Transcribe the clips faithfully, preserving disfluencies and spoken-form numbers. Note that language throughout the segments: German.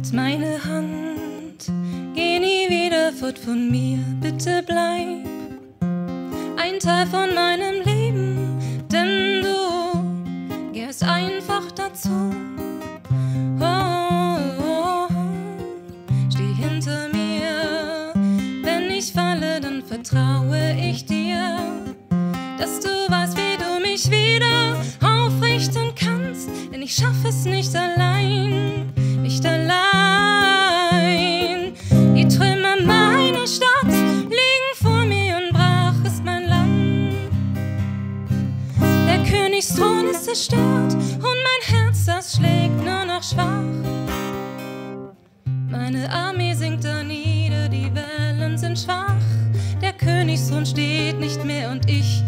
Meine Hand, geh nie wieder fort von mir, bitte bleib ein Teil von meinem Leben, denn du gehörst einfach dazu. Oh, oh, oh. Steh hinter mir, wenn ich falle, dann vertraue ich dir, dass du weißt, wie du mich wieder aufrichten kannst, denn ich schaffe es nicht allein, nicht allein. Die Trümmer meiner Stadt liegen vor mir und brach ist mein Land. Der Königsthron ist zerstört und mein Herz, das schlägt nur noch schwach. Meine Armee sinkt da nieder, die Wellen sind schwach. Der Königsthron steht nicht mehr und ich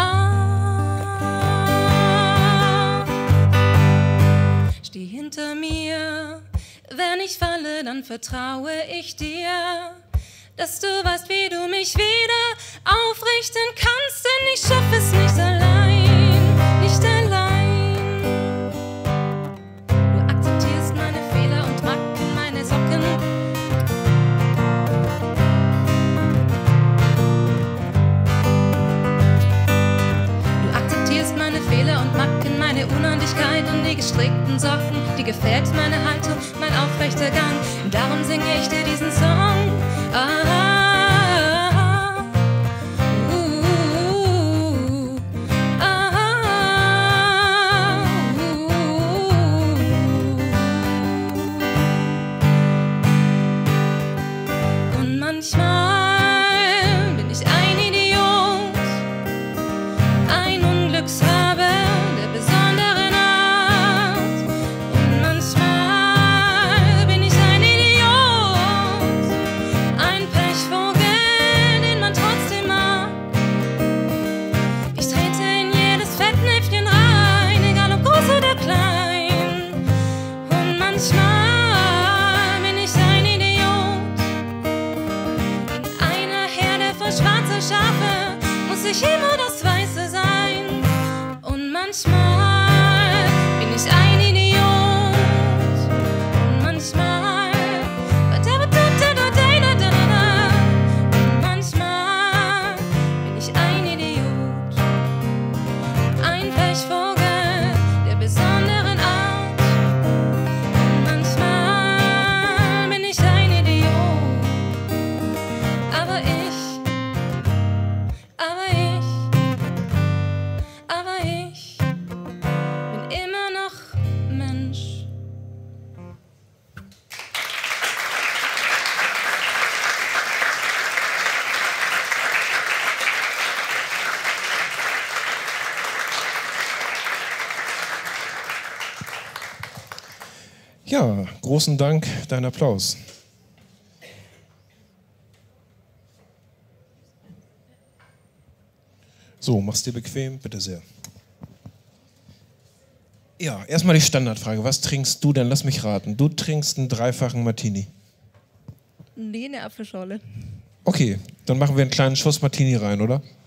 ah. Steh hinter mir, wenn ich falle, dann vertraue ich dir, dass du weißt, wie du mich wieder aufrichten kannst, denn ich schaffe es nicht allein, nicht allein. Du akzeptierst meine Fehler und Macken, meine Socken. Du akzeptierst meine Fehler und Macken, meine Unordentlichkeit und die gestrickten Socken. Dir gefällt meine Haltung, mein aufrechter Gang, darum singe ich dir diesen Song. Ah, uh, ah, uh. Und manchmal bin ich ein Idiot, ein Unglückshaber der besonderen Art. Und manchmal bin ich ein Idiot, ein Pechvogel, den man trotzdem mag. Ich trete in jedes Fettnäpfchen rein, egal ob groß oder klein. Und manchmal bin ich ein Idiot, in einer Herde voll schwarzer Schafe muss ich immer das Weiße sein. Und manchmal bin ich ein Idiot. Und manchmal und manchmal bin ich ein Idiot, ein Pechvogel der besonderen Art. Und manchmal bin ich ein Idiot, aber ich, aber ich, aber ich bin immer noch Mensch. Ja, großen Dank, dein Applaus. So, mach's dir bequem, bitte sehr. Ja, erstmal die Standardfrage. Was trinkst du denn? Lass mich raten. Du trinkst einen dreifachen Martini. Nee, eine Apfelschorle. Okay, dann machen wir einen kleinen Schuss Martini rein, oder?